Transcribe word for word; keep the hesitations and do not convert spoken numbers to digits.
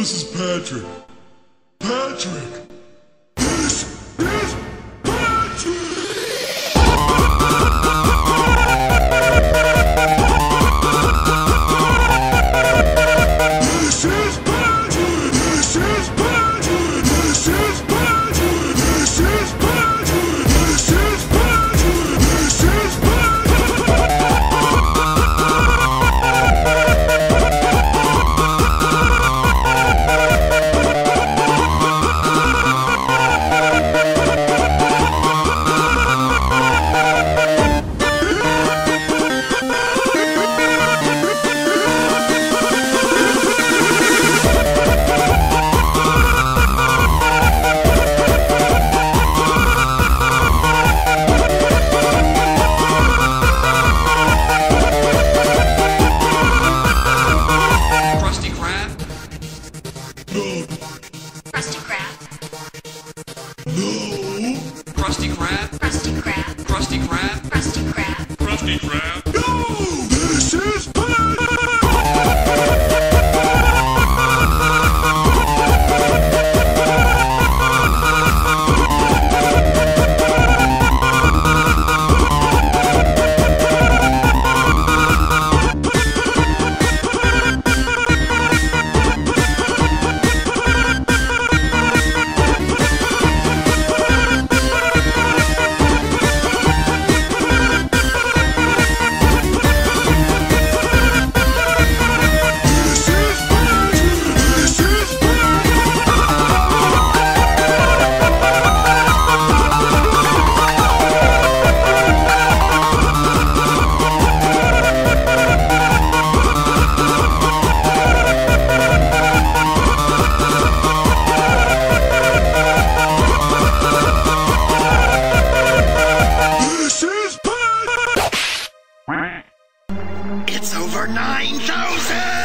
this is Patrick. Patrick! This is Patrick! This is Patrick! This is Patrick! This is Patrick! This is Patrick! This is Patrick! This is Krusty Krab. no! Krusty Krab. Krusty Krab. Krusty Krab. Krusty Krab. Krusty Krab. No! This is It's over nine thousand!